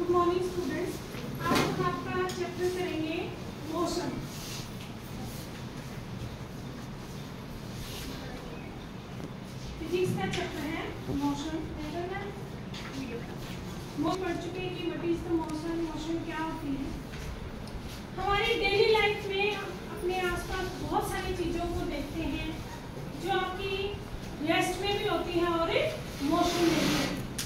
Morning students, आज हम आपका चैप्टर करेंगे मोशन। फिजिक्स का चैप्टर है मोशन। मोशन पढ़ चुके हैं कि what is the motion, motion क्या होती है। हमारी डेली लाइफ में अपने आसपास बहुत सारी चीजों को देखते हैं जो आपकी रेस्ट में भी होती है और मोशन में भी।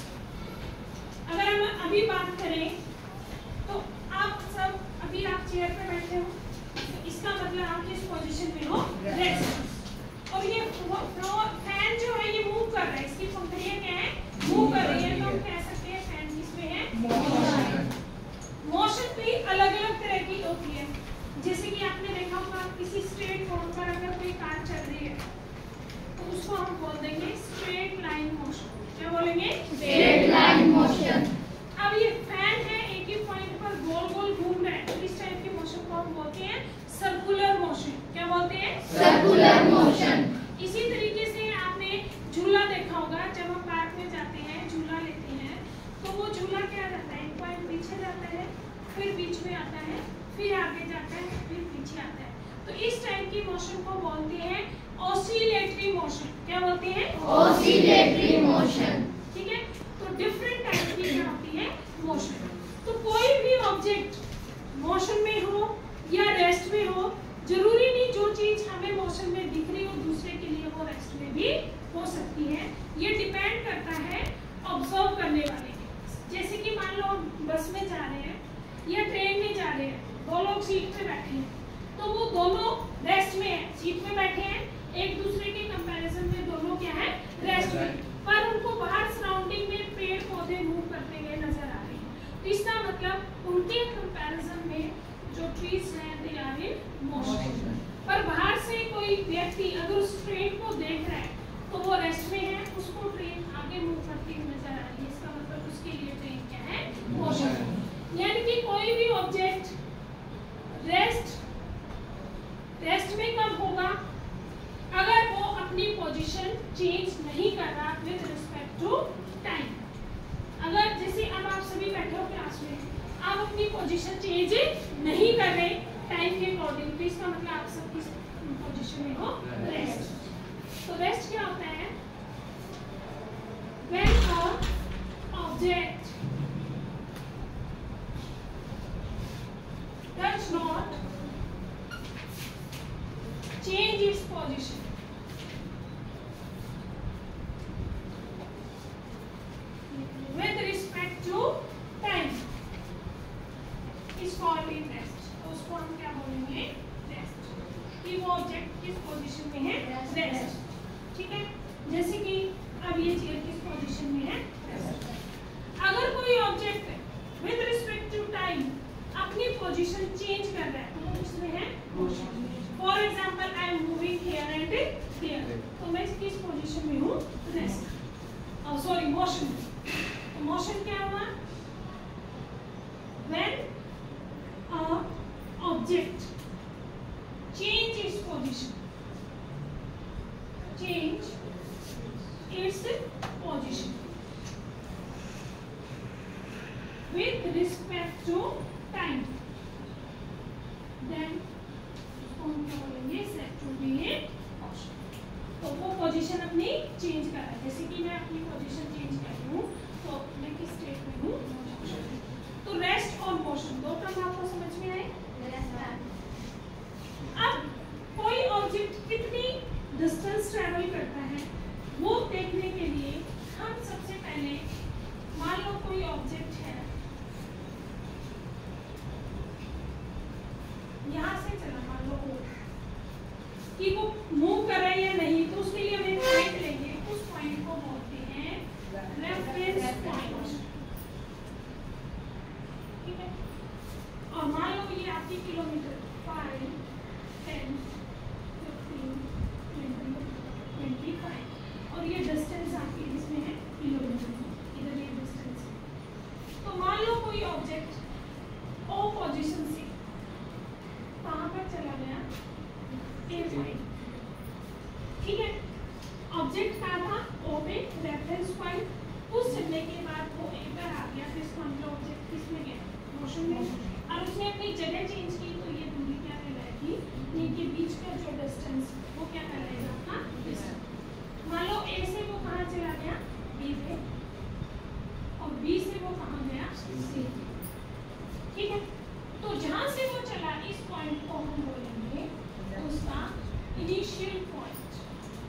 अगर हम अभी बात करें तो आप सब अभी आप चेयर पे बैठे हो, तो इसका मतलब आप किस पोजीशन में हो, रेस्ट। और ये फैन जो है ये मूव कर रहा है, इसकी पंखुड़ियां क्या है, मूव कर रही है, तो हम कह सकते हैं फैन किसमें है, मोशन भी अलग अलग तरह की होती है। जैसे कि आपने देखा होगा किसी स्ट्रेट रोड पर अगर कोई कार चल रही है तो उसको हम बोल देंगे स्ट्रेट लाइन मोशन। क्या बोलेंगे, स्ट्रेट लाइन मोशन। अब ये फैन है, एक ही पॉइंट पर गोल गोल घूम रहा है, तो इस टाइप के मोशन को हम बोलते हैं सर्कुलर मोशन। क्या बोलते हैं, सर्कुलर मोशन। इसी तरीके से आपने झूला देखा होगा, जब हम पार्क में जाते हैं झूला लेते हैं तो वो झूला क्या रहता है, एक पॉइंट पीछे जाता है, फिर बीच में आता है, फिर आगे जाता है, फिर पीछे आता है। तो इस टाइप की मोशन को बोलते हैं ऑसिलेटरी मोशन। क्या बोलते हैं, ऑसिलेटरी मोशन। ठीक है। तो डिफरेंट टाइप की क्या होती है मोशन। तो कोई भी ऑब्जेक्ट मोशन में हो या रेस्ट में हो, जरूरी नहीं जो चीज हमें मोशन में दिख रही हो दूसरे के लिए वो रेस्ट में भी हो सकती है। ये डिपेंड करता है ऑब्जर्व करने वाले के। जैसे कि मान लो बस में जा रहे हैं या ट्रेन में जा रहे हैं, दो लोग सीट पे बैठे हैं, तो वो दोनों रेस्ट में है, सीट में बैठे हैं, एक दूसरे के कंपैरिजन में दोनों क्या है, रेस्ट में, पर उनको बाहर सराउंडिंग में पेड़ पौधे मूव करते हुए नजर आ रहे हैं। तो इसका मतलब उनके कंपैरिजन में जो ट्रीज हैं दे आर इन मोशन। पर बाहर से कोई व्यक्ति अगर उस ट्रेन को देख रहा है तो वो रेस्ट में है, उसको ट्रेन आगे मूव करती हुई नजर आ रही है, इसका मतलब उसके लिए ट्रेन क्या है, मोशन। यानी कि कोई भी ऑब्जेक्ट रेस्ट में कब होगा, अगर वो अपनी पोजीशन चेंज नहीं कर रहा विद रिस्पेक्ट टू टाइम। अगर जैसे अब आप सभी बैठे हो क्लास में, आप अपनी पोजीशन चेंज नहीं कर रहे टाइम के अकॉर्डिंग, तो इसका मतलब आप सब किस पोजीशन में हो, रेस्ट। तो रेस्ट क्या होता है, when a object does not change its position with respect to time is called in rest। तो उसको हम क्या बोलेंगे, रेस्ट, कि वो ऑब्जेक्ट किस पोजीशन में है, रेस्ट। ठीक है। जैसे कि अब ये चेयर किस पोजीशन में है, रेस्ट। अगर कोई object with respect to time अपनी पोजीशन चेंज कर रहा है तो वो किसमें है, motion. For example I am moving here and here, तो मैं किस पोजीशन में हूँ, रेस्ट, सॉरी मोशन। तो मोशन क्या हुआ, when a object change its position, change its position with respect to time, then उसको हम क्या बोलेंगे, set to be in motion। तो वो पोजीशन अपनी चेंज कर रहा है, जैसे कि मैं अपनी पोजीशन चेंज कर रही हूँ तो मैं किस स्टेट में हूँ, तो रेस्ट और मोशन दो टर्म आपको समझ में आए। अब कोई ऑब्जेक्ट कितनी डिस्टेंस ट्रेवल करता है वो देखने के लिए हम सबसे पहले, मान लो कोई ऑब्जेक्ट है यहाँ से चला, मान लो कि वो मूव कर रहा है या नहीं, तो उसके लिए हम पॉइंट लेंगे, उस पॉइंट को बोलते हैं रेफरेंस पॉइंट। ठीक है। और मान लो ये आपकी किलोमीटर 5, 10, 15, 20, 25 और ये डिस्टेंस आपकी इसमें है किलोमीटर, इधर ये डिस्टेंस है। तो मान लो कोई ऑब्जेक्ट ओ पोजीशन से कहाँ पर चला गया, ए पॉइंट, मोशन में, और उसने अपनी जगह चेंज की तो ये दूरी क्या कहलाएगी, इनके बीच का जो डिस्टेंस वो क्या कहलाएगा आपका डिस्टेंस। मान लो ए से वो कहाँ चला गया, बी पे, और बी से वो कहाँ गया, सी। ठीक है, तो जहाँ से वो चला इस पॉइंट को हम बोलेंगे उसका इनिशियल पॉइंट,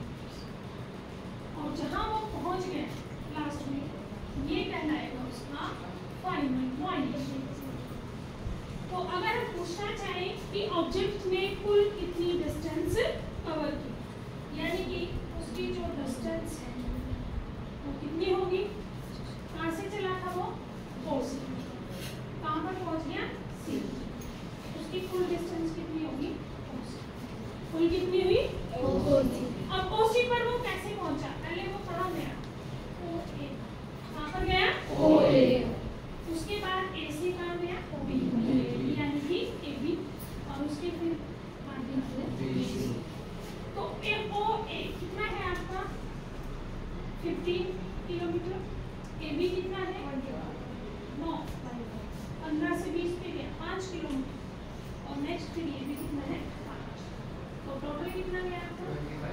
और जहाँ वो पहुँच गया लास्ट में ये कहलाएगा उसका फाइनल पॉइंट। तो अगर हम पूछना चाहें कि ऑब्जेक्ट ने कुल कितनी डिस्टेंस कवर की, यानी कि उसकी जो डिस्टेंस है वो कितनी होगी, कहाँ से चला था वो, ओ से, कहाँ पर पहुँच गया, सी, उसकी कुल डिस्टेंस कितनी होगी, ओ से, कुल कितनी हुई, ओ सी। अब ओ सी पर वो कैसे पहुँचा, पहले वो कहाँ गया, ओ ए, कहाँ पर गया, ओ ए, उसके बाद ए से कहाँ गया, ओ बी, यानी कि ए बी, और उसके फिर बी सी। तो ए ओ ए कितना है आपका 15 किलोमीटर, ए बी कितना है 9, 15 से 20 पे गया 5 किलोमीटर, और नेक्स्ट फिर ये भी कितना है 5, तो टोटल कितना गया आपका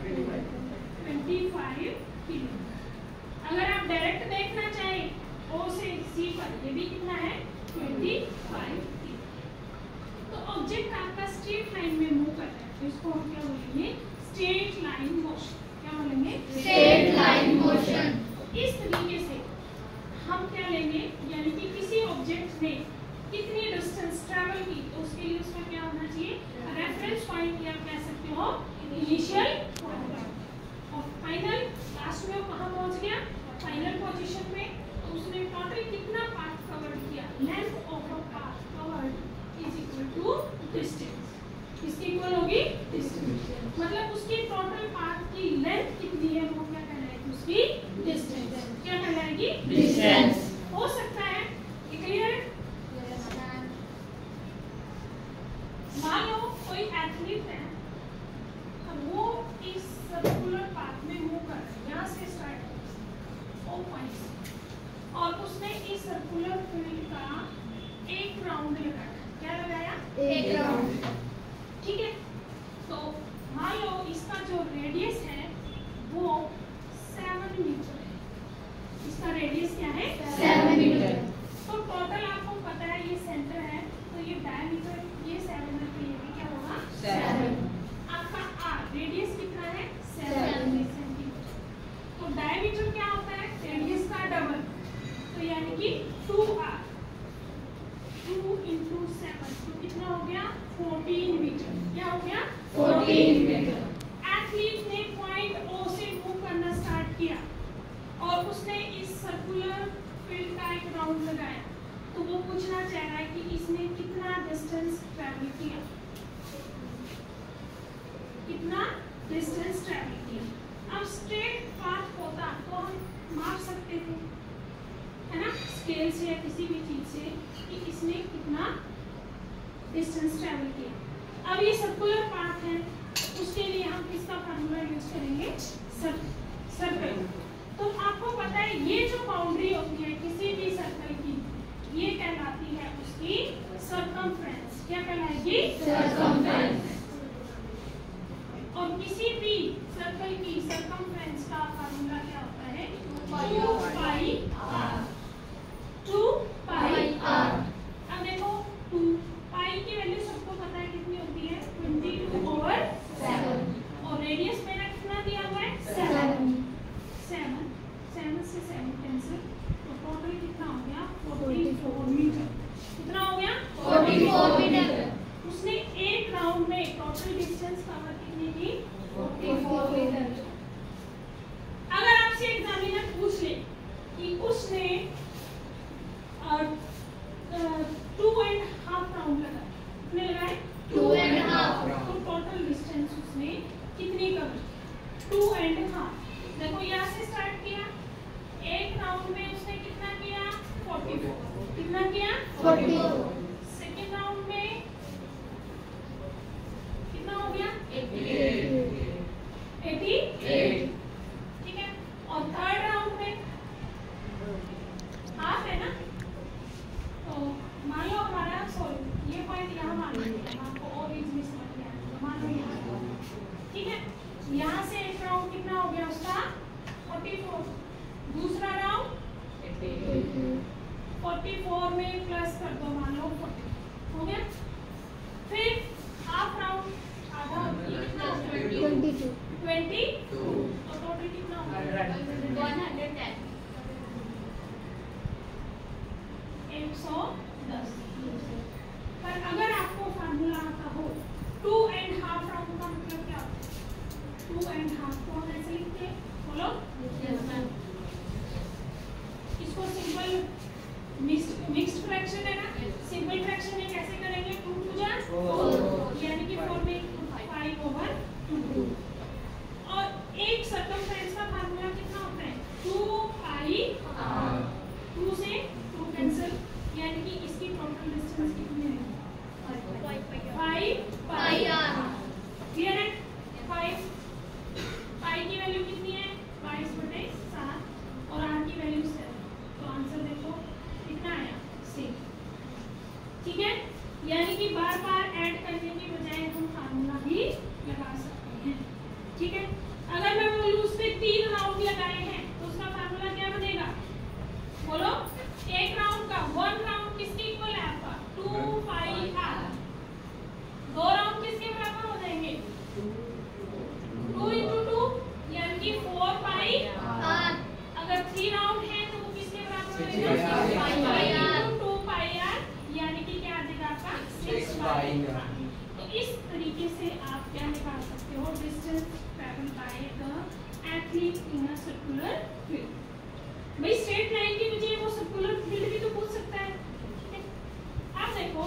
25 किलोमीटर। अगर आप डायरेक्ट देखना चाहें ओ से सी पर, ये भी कितना है 25 किलोमीटर। तो ऑब्जेक्ट आपका स्ट्रेट लाइन में मूव कर रहा है, तो इसको हम क्या बोलेंगे, स्ट्रेट लाइन मोशन। क्या बोलेंगे, स्ट्रेट लाइन मोशन। इस तरीके से हम क्या लेंगे, यानी कि किसी ऑब्जेक्ट ने कितनी डिस्टेंस ट्रैवल की, तो उसके लिए उसका क्या होना चाहिए, रेफरेंस पॉइंट, या कह सकते हो इनिशियल पॉइंट, और फाइनल लास्ट में वो कहाँ पहुँच गया, फाइनल पोजीशन में। तो उसने टोटल कितना पाथ कवर किया, length of a path covered is equal to distance, किसकी इक्वल होगी, डिस्टेंस, मतलब उसकी टोटल पाथ की लेंथ कितनी है वो क्या कहलाएगी, उसकी डिस्टेंस, क्या कहलाएगी, डिस्टेंस। हो सकता है ये क्लियर है। मान लो कोई एथलीट है, अब वो इस सर्कुलर पाथ में मूव कर रहा है, यहाँ से स्टार्ट ओ पॉइंट से, और उसने इस सर्कुलर फील्ड का एक राउंड लगाया, क्या लगाया, एक राउंड। ठीक है, तो मान लो इसका जो रेडियस है वो 7 मीटर है, इसका रेडियस क्या है 7 मीटर। तो टोटल आपको पता है ये सेंटर है, तो ये डायमीटर ये 7 है, तो ये भी क्या होगा 7। आपका आर रेडियस कितना है 7 7 सेंटीमीटर, तो डायमीटर क्या होता है रेडियस का डबल, तो यानी कि 2r, 2 × 7, तो कितना हो गया 14 मीटर, क्या हो गया 14 मीटर। एथलीट ने पॉइंट ओ से मूव करना स्टार्ट किया, और उसने इस सर्कुलर फील्ड का एक राउंड लगाया, तो वो पूछना चाह रहा है कि इसने कितना डिस्टेंस ट्रैवल किया, कितना डिस्टेंस ट्रैवल किया। अब स्ट्रेट पाथ होता तो हम माप सकते थे, है ना, स्केल से या किसी भी चीज से, कि इसने कितना डिस्टेंस ट्रैवल किया। अब ये सर्कुलर पाथ है, उसके लिए हम किसका फार्मूला यूज करेंगे, सर्कल। तो आपको पता है ये जो बाउंड्री होती है किसी भी सर्कल की, ये कहलाती है उसकी सर्कमफ्रेंस, क्या कहलाएगी सर्कमफ्रेंस। और किसी भी सर्कल की सर्कमफ्रेंस का फार्मूला क्या होता है 2 पाई r। अब देखो 2 पाई की वैल्यू सबको पता है कितनी होती है 22/7, और रेडियस मेरा कितना दिया हुआ है 7 से 7 कैंसिल, तो टोटल कितना हो गया 44 मीटर, कितना हो गया 44 मीटर। उसने एक राउंड में टोटल डिस्टेंस कवर कितनी की 44 मीटर। अगर आपसे एग्जामिनर पूछ ले कि उसने 2.5 राउंड लगाए, कितने लगाए 2.5, तो टोटल डिस्टेंस उसने कितनी कवर 2.5। देखो यहाँ से स्टार्ट किया, एक राउंड में उसने कितना किया 44, कितना किया 44, सेकेंड राउंड में कितना हो गया 88, ठीक है, और थर्ड राउंड में हाफ है ना, तो मान लो हमारा 44 में प्लस कर दो, मान लो 40 हो गया। फिर हाफ राउंड आधा कितना होता है 22 20 और टोटल कितना होगा 110 110। पर अगर आपको फार्मूला आता हो 2.5 राउंड का मतलब क्या होता है 2.5 को हम ऐसे लिखते हैं, बोलो इसको सिंपल मिक्स्ड फ्रैक्शन है ना, सिंपल फ्रैक्शन में कैसे करेंगे 2 2 जा 4 यानी कि 4 में 5/2 और एक सर्कमफ्रेंस का फार्मूला कितना होता है 2 पाई r, 2 से 2 कैंसिल यानी कि इसकी टोटल डिस्टेंस कितनी है 5 पाई r। क्लियर है 5 पाई की वैल्यू कितनी है 22/7 और r की वैल्यू 7, तो आंसर देखो कितना आया 6। ठीक है, यानी कि बार बार ऐड करने की बजाय हम फार्मूला भी लगा सकते हैं। ठीक है, अगर मैं बोलूं उसने 3 राउंड लगाए हैं तो उसका फार्मूला क्या बनेगा, बोलो एक राउंड का 1 राउंड किसके इक्वल है आपका 2 पाई r, 2 राउंड किसके बराबर हो जाएंगे 2 × 2 यानी कि 4 पाई r। अगर 3 राउंड है तो वो किसके बराबर होगा 6 पाई r, 2 पाई r यानी कि क्या आ जाएगा आपका 6 पाई r। तो इस तरीके से आप क्या निकाल सकते हो distance travel by the athlete in a circular field. भाई स्ट्रेट लाइन की बजाय वो सर्कुलर फील्ड भी तो पूछ सकता है। ठीक है, आप देखो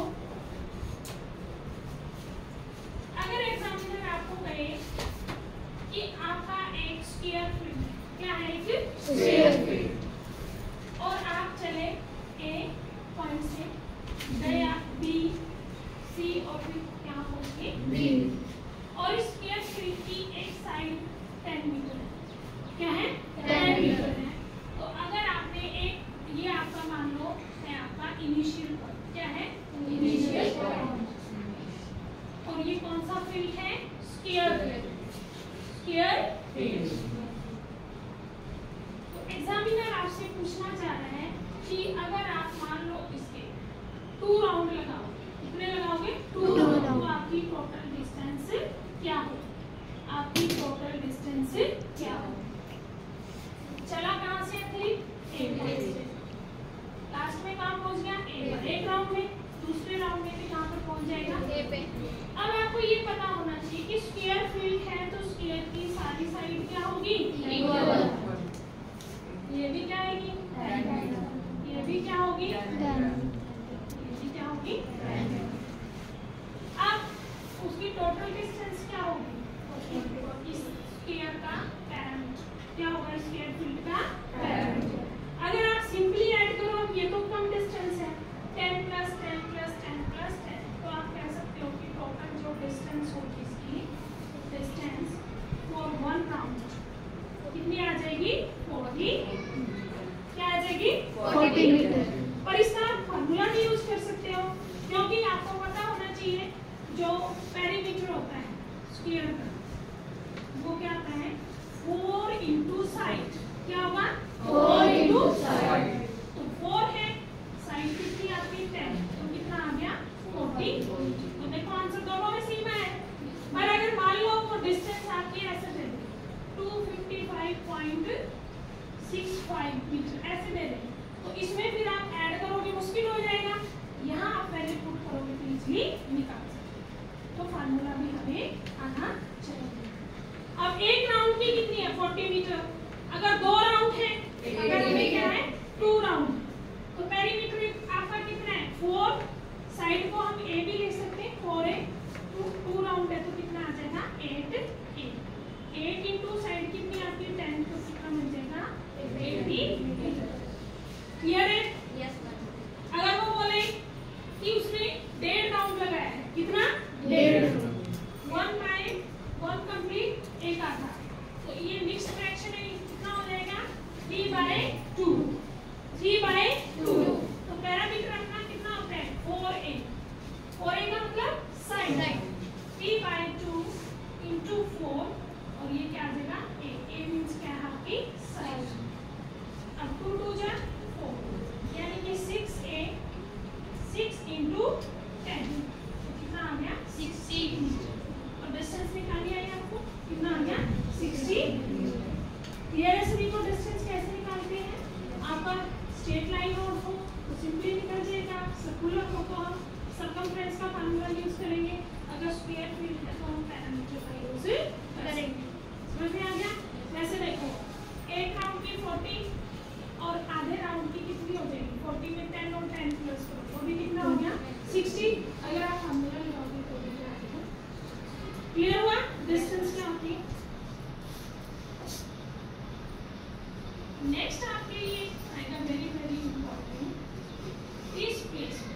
अगर एग्जामिनर आपको कहे कि आपका एक स्फीयर फील्ड है, क्या है एक स्फीयर फील्ड, और आप चले ए पॉइंट से गए आप बी सी और फिर क्या पहुंचे बी, और इस स्फीयर फील्ड की एक साइड 10 मीटर है, क्या है 10 मीटर है। तो अगर आपने एक ये आपका मान लो है आपका इनिशियल पॉइंट, क्या है इनिशियल पॉइंट, और ये कौन सा फील्ड है स्फीयर फील्ड, स्फीयर फील्ड। तो एग्जामिनर आपसे पूछना चाह रहा है कि अगर आप मान लो इसके 2 राउंड लगाओ, कितने लगाओगे 2 राउंड, तो आपकी टोटल डिस्टेंस क्या हो, आपकी टोटल डिस्टेंस क्या हो। चला कहां से एथलीट ए से, लास्ट में कहां पहुंच गया ए पर, एक राउंड में, दूसरे राउंड में भी कहां पर पहुंच जाएगा ए पे। अब आपको ये पता होना चाहिए कि स्फीयर फील्ड है तो स्फीयर की सारी साइड क्या होगी इक्वल, ये भी क्या आएगी ये भी क्या होगी ये भी क्या होगी। अब उसकी टोटल डिस्टेंस क्या होगी, इस स्फीयर का पैरामीटर क्या होगा, स्फीयर फील्ड का पैरामीटर। अगर आप सिंपली ऐड करो, अब ये तो कम डिस्टेंस है 10 + 10 + 10 + 10, तो आप कह सकते हो कि टोटल जो डिस्टेंस होगी इसकी डिस्टेंस फॉर 1 राउंड कितनी आ जाएगी 40, क्या आ जाएगी 40 मीटर। पर इसका आप फार्मूला भी यूज कर सकते हो, क्योंकि आपको पता होना चाहिए जो पेरीमीटर होता है स्फीयर का वो क्या आता है 4 × साइड, क्या होगा 4 × साइड, तो 4 है साइड कितनी आपकी 10, तो कितना आ गया 40। तो देखो आंसर दोनों में सेम है। पर अगर मान लो वो डिस्टेंस आपकी ऐसे दे दे 255.65 मीटर ऐसे दे दे, तो इसमें फिर आप ऐड करोगे मुश्किल हो जाएगा, यहाँ आप पहले पुट करोगे तो इजीली निकाल सकते, तो फार्मूला भी हमें आना चाहिए। अब एक राउंड की कितनी है 40 मीटर, अगर 2 राउंड है, अगर इसमें क्या है 2 राउंड, तो पेरीमीटर आपका कितना है 4, साइड को हम ए भी ले सकते हैं 4a, 2 राउंड है तो कितना आ जाएगा 8a, 8 × साइड कितनी आपकी 10, तो कितना मिल जाएगा 80 मीटर। क्लियर है? Yes ma'am. अगर वो बोले कि उसने 1.5 राउंड लगाया है, कितना 1.5, 1/1 कंप्लीट एक आधा, तो ये मिक्स फ्रैक्शन है, कितना हो जाएगा 3/2, 3/2, तो पैरामीटर अपना कितना होता है 4a, 4a का मतलब साइड, 3/2 × 4, और ये क्या आ जाएगा a मींस क्या है आपकी साइड। अब 2 × 2 = 4, यानी कि 6a स्ट्रेट लाइन रोड हो तो सिंपली निकल जाएगा, सर्कुलर हो तो हम सर्कमफ्रेंस का फार्मूला यूज करेंगे, अगर स्क्वायर फील्ड है तो हम पैरामीटर का यूज करेंगे। समझ में आ गया? वैसे देखो एक राउंड की 40 और आधे राउंड की कितनी हो जाएगी, 40 में 10 और 10 प्लस करो वो भी कितना हो गया 60। अगर आप फार्मूला लगाओगे तो भी क्या आएगा? क्लियर हुआ? डिस्टेंस क्या होती है? नेक्स्ट आपके लिए आएगा very very important, displacement.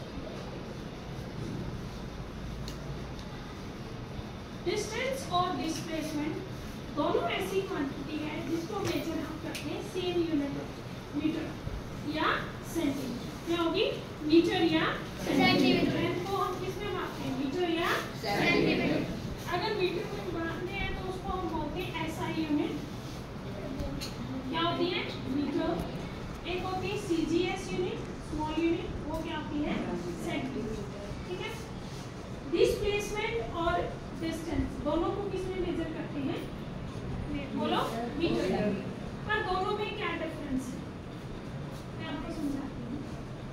Distance और डिस्प्लेसमेंट दोनों ऐसी क्वांटिटी है जिसको मेजर हम करते हैं सेम यूनिट मीटर या सेंटीमीटर। क्या होगी? मीटर या सेंटीमीटर। को हम किस में मापते हैं? मीटर या सेंटीमीटर। अगर मीटर में मापते हैं तो उसको हम बोलते हैं एसआई यूनिट। क्या होती है? मीटर। एक होती है सीजीएस यूनिट, स्मॉल यूनिट, वो क्या होती है? सेंटीमीटर। ठीक है? डिस्प्लेसमेंट और डिस्टेंस दोनों को किस में मेजर करते हैं? बोलो मीटर। पर दोनों में क्या डिफरेंस है मैं आपको समझाती हूँ।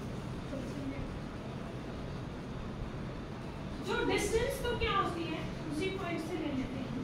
जो डिस्टेंस तो क्या होती है उसी पॉइंट से ले लेते हैं।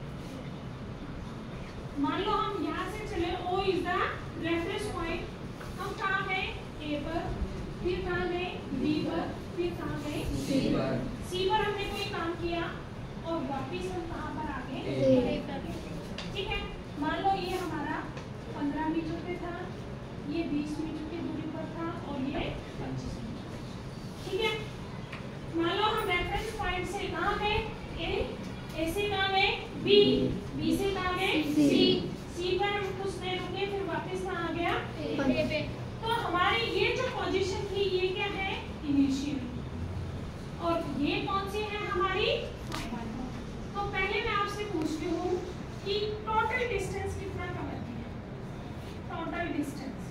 मान लो हम यहाँ से चले, O is the reference point, हम कहाँ गए? A पर, फिर कहाँ गए? B पर, फिर कहाँ गए? C पर। C पर हमने कोई काम किया और वापिस हम कहाँ पर आ गए? A पर। ठीक है? मान लो ये हमारा 15 मीटर पे था, ये 20 मीटर की दूरी पर था और ये 25 मीटर। ठीक है? मान लो हम रेफरेंस पॉइंट से कहाँ गए? A से कहाँ गए? B से कहाँ गए? C पर हम कुछ देर रुके, फिर वापस कहाँ आ गया? A पे। तो हमारी ये जो पोजीशन थी ये क्या है? इनिशियल। और ये कौन सी है हमारी? तो पहले मैं आपसे पूछती हूँ कि टोटल डिस्टेंस कितना कवर किया? टोटल डिस्टेंस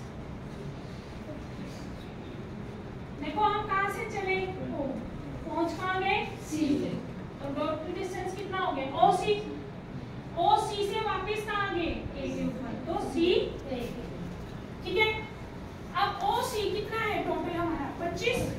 देखो हम कहाँ से चले? O, पहुंच कहाँ गए? C पे। तो टोटल डिस्टेंस कितना हो गया? OC से वापस कहाँ गए? A के ऊपर, तो C A। ठीक है? अब OC कितना है टोटल हमारा? 25।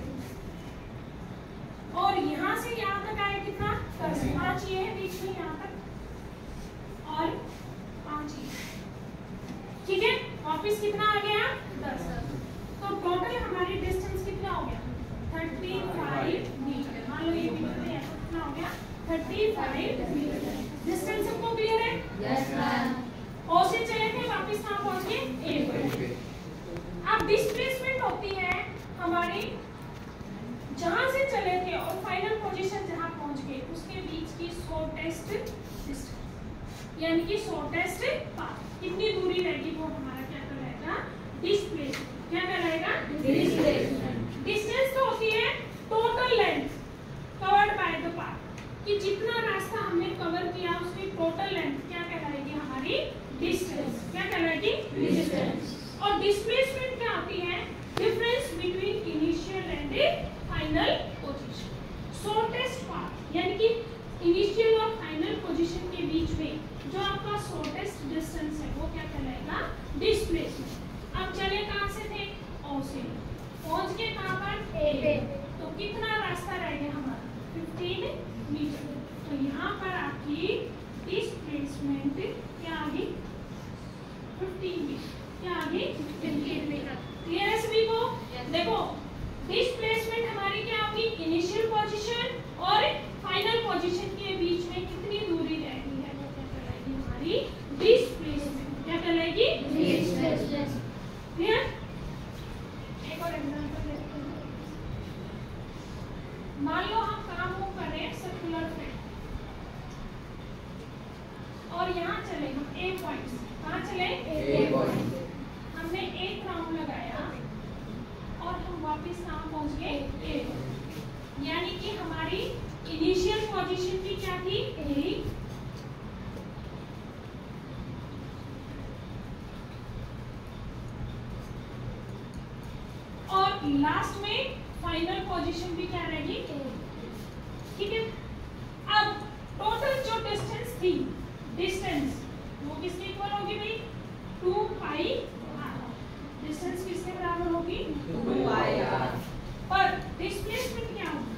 और यहाँ से यहाँ तक आए कितना? 10। 5 ये है बीच में यहाँ तक और 5 ये। ठीक है? वापिस कितना आ गया? 10। तो टोटल हमारी डिस्टेंस कितना हो गया? 35 मीटर। मान लो ये मीटर है तो कितना हो गया? 35 मीटर। डिस्टेंस सबको क्लियर है? Yes ma'am. O से चले थे वापिस कहाँ पहुँच गए? A पे। अब डिस्प्लेसमेंट होती है हमारी जहां से चले थे और फाइनल पोजीशन जहां पहुंच गए उसके बीच की शॉर्टेस्ट डिस्टेंस, यानी कि शॉर्टेस्ट पाथ। कितनी दूरी रहेगी वो हमारा क्या कहलाएगा? डिस्प्लेसमेंट। क्या कहलाएगा? डिस्प्लेसमेंट। डिस्टेंस तो होती है total length covered by the path, कि जितना रास्ता हमने कवर किया उसकी टोटल लेंथ क्या कहलाएगी? हमारी डिस्टेंस। क्या कहलाएगी? डिस्टेंस। और डिस्प्लेसमेंट क्या होती है? Difference between initial and final position. Shortest path यानी कि इनिशियल और फाइनल पोजीशन के बीच में जो आपका शॉर्टेस्ट डिस्टेंस है वो क्या कहलाएगा? डिस्प्लेसमेंट। अब चले कहाँ से थे? O से पहुंच के कहाँ पर? A पे। तो कितना रास्ता रह गया हमारा? 15 मीटर। तो यहाँ पर आपकी डिस्प्लेसमेंट क्या आ गई? 15 मीटर। क्या आ गई? 15 मीटर। क्लियर है सभी को? देखो डिस्प्लेसमेंट हमारी क्या होगी? इनिशियल पोजीशन और फाइनल पोजीशन के बीच में कितनी दूरी रहती है वो क्या कहलाएगी? हमारी डिस्प्लेसमेंट। क्या कहलाएगी? डिस्प्लेसमेंट। क्लियर? एक और एग्जांपल देखते हैं। मान लो हम काम मूव कर रहे हैं सर्कुलर पे और यहाँ चले हम A पॉइंट से। कहाँ चले? A point. हमने एक राउंड लगाया और हम वापस कहाँ पहुंच गए? A। यानी कि हमारी इनिशियल पोजीशन भी क्या थी? A। और लास्ट में फाइनल पोजीशन भी क्या रहेगी? A। ठीक है? अब टोटल जो डिस्टेंस थी, डिस्टेंस वो किसके इक्वल होगी भाई? 2 पाई r। डिस्टेंस किसके होगी 2ir। पर डिस्प्लेसमेंट क्या होगी?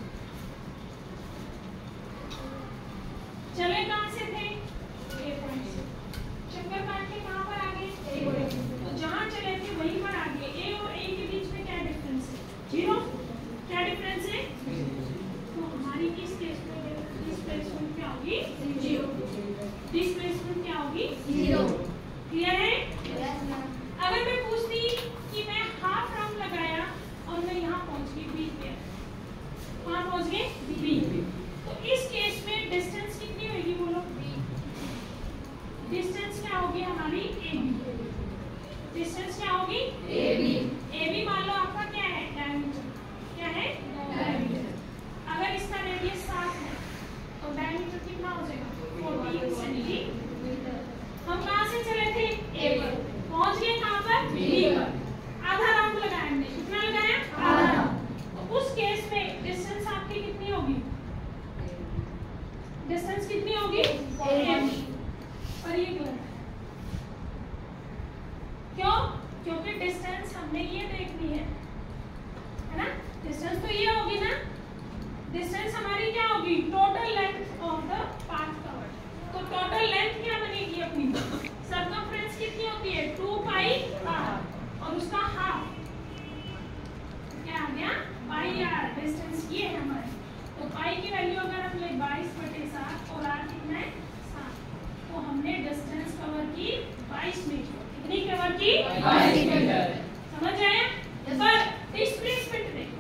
चले कहां से थे? ए पॉइंट से। चक्कर काट के कहां पर आ गए? A point. तो जहां चले थे वहीं पर आ गए। ए और ए के बीच में क्या डिफरेंस है? 0। क्या डिफरेंस है? तो हमारी इस केस में डिस्प्लेसमेंट क्या होगी? 0। डिस्प्लेसमेंट क्या होगी? 0। क्लियर है? अगर मैं पूछती कि मैं हाफ राउंड लगाया और मैं यहाँ पहुंच गई बी पे, कहाँ पहुंच गए? बी। तो इस केस में डिस्टेंस कितनी होगी बोलो? डिस्टेंस क्या होगी हमारी? A B. डिस्टेंस क्या होगी? A B. ए बी मान लो आपका क्या है? डायमीटर। क्या है? डायमीटर। अगर इसका रेडियस 7 है तो डायमीटर कितना हो जाएगा? 14 सेंटीमीटर। हम कहाँ से चले थे? ए पर। पहुंच गए कहाँ पर? बी पर। आधा राउंड लगाया हमने। कितना लगाया? आधा। तो उस केस में डिस्टेंस आपकी कितनी होगी? डिस्टेंस कितनी होगी? पर ये गलत है। क्यों? क्योंकि डिस्टेंस हमने ये देखनी है ना? डिस्टेंस तो ये होगी ना? डिस्टेंस हमारी क्या होगी? Total length of the path covered. तो टोटल लेंथ क्या बनेगी अपनी? सर्कमफ्रेंस कितनी होती है? 2 पाई r और उसका हाफ क्या आ गया? पाई r। डिस्टेंस ये है हमारी। तो पाई की वैल्यू अगर हम ले 22/7 और r कितना है? 7। तो हमने डिस्टेंस कवर की 22 मीटर। कितनी कवर की? 22 मीटर। समझ आया? पर डिस्प्लेसमेंट देखो।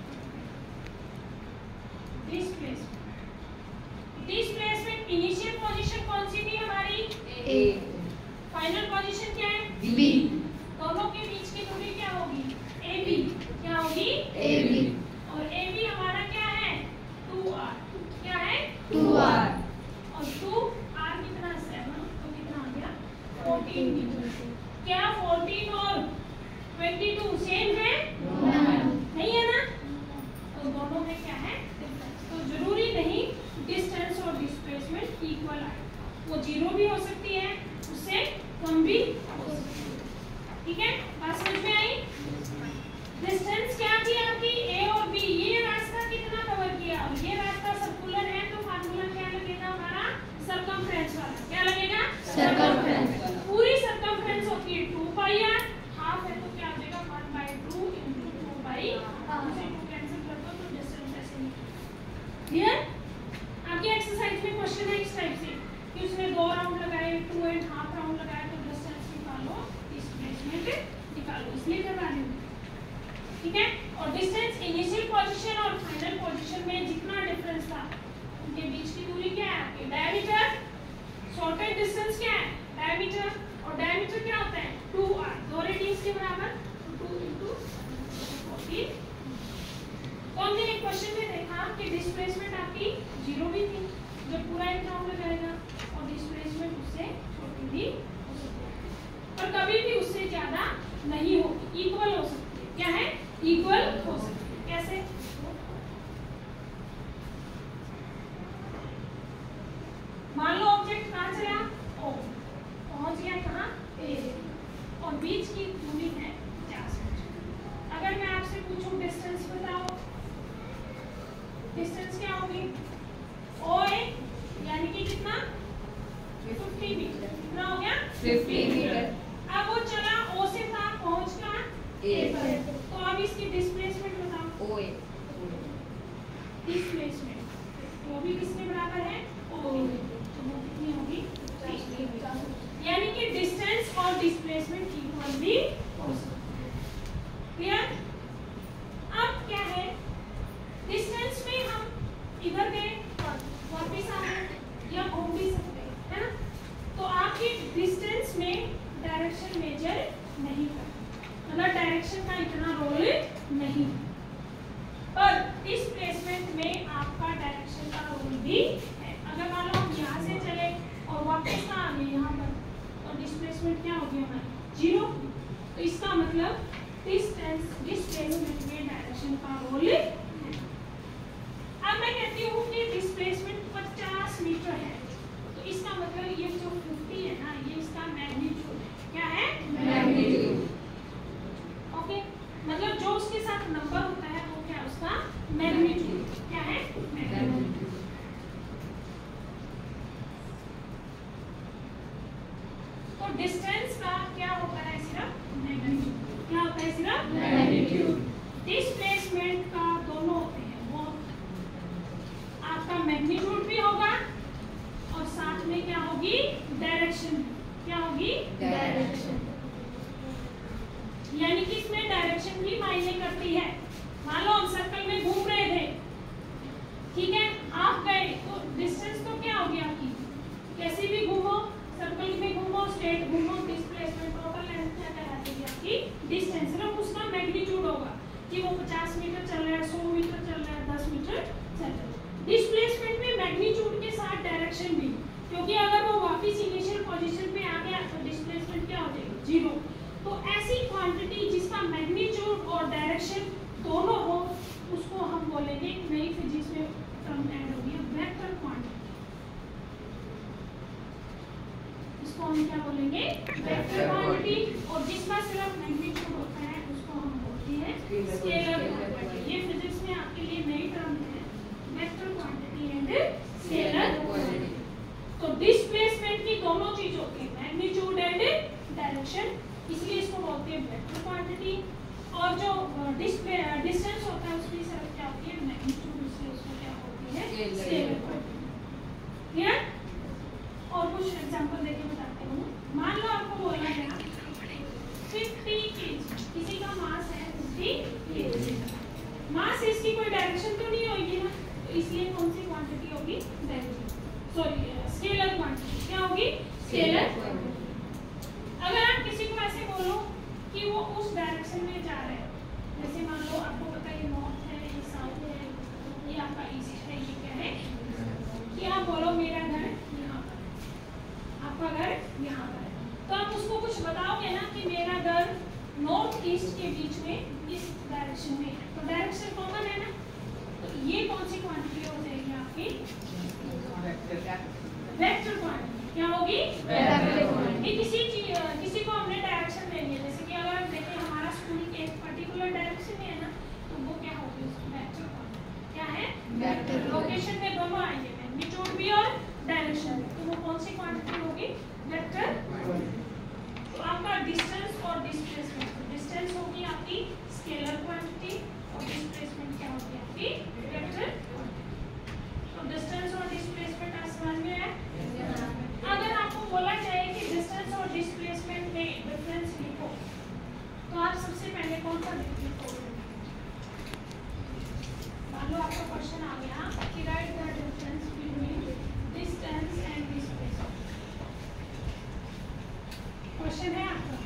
डिस्प्लेसमेंट इनिशियल पोजीशन कौन सी थी हमारी? ए। फाइनल पोजीशन क्या है? बी। दोनों के बीच की दूरी क्या होगी? A B. क्या होगी? A B. और ए बी हमारा क्या है? 2r। क्या है? 2r। और 2r कितना? 7। तो कितना आ गया? 14 मीटर। क्या 14 और 22 सेम है? नहीं है ना? तो दोनों में क्या है? डिफरेंस। तो जरूरी नहीं डिस्टेंस और डिस्प्लेसमेंट इक्वल आए। वो 0 भी हो सकती है, उससे कम भी हो सकती है। ठीक है? बात समझ में आई? डिस्टेंस क्या थी आपकी? ए और बी। ये रास्ता कितना कवर किया और ये रास्ता सर्कुलर है, तो फार्मूला क्या लगेगा हमारा? सर्कमफ्रेंस वाला। क्या लगेगा? सर्कमफ्रेंस। पूरी सर्कमफ्रेंस होती है 2 पाई r। हाफ है तो क्या आ जाएगा? 1/2 × 2 पाई r। उसे 2 कैंसिल कर दो तो डिस्टेंस ऐसे निकलेगा। क्लियर? आपकी एक्सरसाइज में क्वेश्चन है इस टाइप से कि उसने 2 राउंड लगाए, 2.5 राउंड लगाए, तो डिस्टेंस निकालो, डिस्प्लेसमेंट निकालो। इसलिए करवा रही हूँ। ठीक है? और डिस्टेंस इनिशियल पोजीशन और फाइनल पोजीशन में जितना डिफरेंस था उनके बीच की दूरी क्या है आपकी? डायमीटर। शॉर्टेज डिस्टेंस क्या है? डायमीटर। और डायमीटर क्या होता है? 2r। 2 रेडियस के बराबर 2 × 14। तो हमने एक क्वेश्चन में देखा कि डिस्प्लेसमेंट आपकी 0 भी थी जब पूरा एक राउंड लगाएगा, और डिस्प्लेसमेंट उससे छोटी भी हो सकती है, पर कभी भी उससे ज्यादा नहीं होगी। इक्वल हो सकती है। क्या है? इक्वल हो सकती है। कैसे? मान लो ऑब्जेक्ट कहाँ चला? ओ। पहुंच गया कहाँ? ए। और बीच की दूरी है 50 मीटर। अगर मैं आपसे पूछूं डिस्टेंस बताओ, डिस्टेंस क्या होगी? ओ ए यानी कि कितना? 50 मीटर। कितना हो गया? 50 मीटर। अब वो चला ओ से था, पहुंच कहाँ? ए पर। तो अब इसकी डिस्प्लेसमेंट बताओ। ओ ए। डिस्प्लेसमेंट वो भी किसके बराबर है? ओ ए। तो वो कितनी होगी? 50 मीटर। यानी कि डिस्टेंस और डिस्प्लेसमेंट इक्वल भी हो सकती है। क्लियर? अब क्या है? डिस्टेंस में हम इधर गए वापस आ गए या घूम भी सकते हैं, है ना? तो आपकी डिस्टेंस में डायरेक्शन मेजर नहीं करता, मतलब डायरेक्शन का इतना रोल नहीं, पर डिस्प्लेसमेंट में आपका डायरेक्शन का रोल भी है। अगर मान लो हम यहाँ से चले और वापस आ गए यहाँ पर, तो डिस्प्लेसमेंट क्या होगी हमारी? 0। तो इसका मतलब डिस्प्लेसमेंट में डायरेक्शन का रोल है। अब मैं कहती हूँ कि डिस्प्लेसमेंट 50 मीटर है, तो इसका मतलब ये जो 50 है ना, ये इसका मैग्नीट्यूड है। क्या है? मैग्नीट्यूड। ओके, मतलब उसके साथ नंबर होता है वो क्या उसका मैग्नीट्यूड, क्या है मैग्नीट्यूड। तो डिस्टेंस का क्या होता है सिर्फ मैग्नीट्यूड, क्या होता है सिर्फ मैग्नीट्यूड। डिस्प्लेसमेंट का दोनों होते हैं, वो आपका मैग्नीट्यूड भी होगा और साथ में क्या होगी डायरेक्शन, क्या होगी डायरेक्शन। यानी कि इसमें डायरेक्शन भी मायने करती है। मान लो हम सर्कल में घूम रहे थे, ठीक है, आप गए तो डिस्टेंस तो क्या होगी आपकी, कैसे भी घूमो, सर्कल में घूमो, स्ट्रेट घूमो, डिस्प्लेसमेंट टोटल लेंथ क्या कहलाती है आपकी डिस्टेंस। सिर्फ उसका मैग्नीट्यूड होगा कि वो 50 मीटर चल रहा है, 100 मीटर चल रहा है, 10 मीटर चल रहा है। डिस्प्लेसमेंट में मैग्नीट्यूड के साथ डायरेक्शन भी, क्योंकि अगर वो वापस इनिशियल पोजीशन पे आ गया तो डिस्प्लेसमेंट क्या हो जाएगा, जीरो। तो ऐसी क्वांटिटी जिसका मैग्नीट्यूड और डायरेक्शन दोनों हो उसको हम बोलेंगे, नई फिजिक्स में टर्म ऐड होगी वेक्टर क्वांटिटी। इसको हम क्या बोलेंगे वेक्टर क्वांटिटी। और जिसका सिर्फ मैग्नीट्यूड होता है उसको हम बोलते हैं स्केलर क्वांटिटी। ये फिजिक्स में आपके लिए नई टर्म है, vector quantity and scalar quantity. तो डिस्प्लेसमेंट की दोनों चीज होती है, मैग्नीट्यूड एंड डायरेक्शन, इसलिए इसको बोलते हैं वेक्टर क्वांटिटी। और जो डिस्टेंस होता है उसकी सिर्फ क्या होती है मैग्नीट्यूड, इसलिए उसको क्या होती है स्केलर क्वांटिटी। क्लियर? और कुछ एग्जांपल देके बताते हूँ। मान लो आपको बोला गया 50 kg, किसी का मास है 50 kg, मास इसकी कोई डायरेक्शन तो नहीं होगी ना, तो इसलिए कौन सी क्वांटिटी होगी डायरेक्शन, सॉरी स्केलर क्वांटिटी, क्या होगी स्केलर क्वांटिटी। अगर आप किसी को ऐसे बोलो कि वो उस डायरेक्शन में जा रहे हैं, जैसे मान लो आपको पता है ये नॉर्थ है, ये साउथ है, ये आपका ईस्ट है, ये क्या है, कि आप बोलो मेरा घर यहाँ पर है, आपका घर यहाँ पर है, तो आप उसको कुछ बताओगे ना कि मेरा घर नॉर्थ ईस्ट के बीच में इस डायरेक्शन में है, तो डायरेक्शन कॉमन है ना, तो ये कौन सी क्वांटिटी हो जाएगी आपकी वेक्टर क्वांटिटी, क्या होगी वेक्टर क्वांटिटी। किसी को हमने डायरेक्शन देनी है, जैसे कि अगर हम देखें हमारा स्कूल एक पर्टिकुलर डायरेक्शन में है ना, तो वो क्या होगी वेक्टर क्वांटिटी, क्या है वेक्टर। लोकेशन में दोनों आएंगे, मैग्नीट्यूड भी और डायरेक्शन भी, तो वो कौन सी क्वांटिटी होगी वेक्टर। तो आपका डिस्टेंस और डिस्प्लेसमेंट, डिस्टेंस होगी आपकी स्केलर क्वांटिटी और डिस्प्लेसमेंट क्या होगी आपकी वेक्टर। तो डिस्टेंस और डिस्प्लेसमेंट आसमान में है। अगर आपको बोला जाए कि डिस्टेंस और डिस्प्लेसमेंट में डिफरेंस लिखो, तो आप सबसे पहले कौन सा लिखोगे। मान लो आपका क्वेश्चन आ गया कि right the difference between distance and displacement, question है आपका।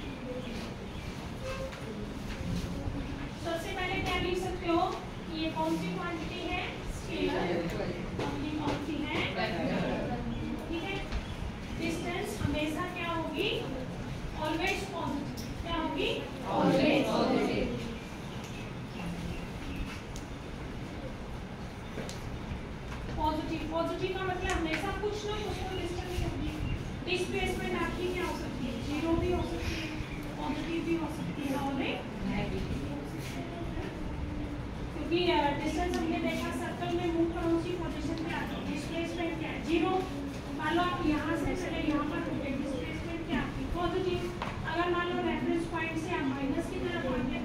सबसे पहले क्या लिख सकते हो कि ये कौन सी क्वांटिटी है स्केलर, और ये कौन सी है वेक्टर, ठीक है। डिस्टेंस हमेशा क्या होगी ऑलवेज पॉजिटिव, क्या होगी ऑलवेज पॉजिटिव। पॉजिटिव का मतलब हमेशा कुछ ना कुछ तो डिस्टेंस होगी। डिस्प्लेसमेंट आपकी क्या हो सकती है, जीरो भी हो सकती है, पॉजिटिव भी हो सकती है और नेगेटिव, क्योंकि डिस्टेंस हमने देखा सर्कल में मूव करो उसी पोजीशन पे आता है। डिस्प्लेसमेंट क्या है जीरो, मान लो आप यहाँ से चले यहाँ पर रुके, डिस्प्लेसमेंट क्या आपकी पॉजिटिव। अगर मान लो रेफरेंस पॉइंट से आप माइनस की तरफ आगे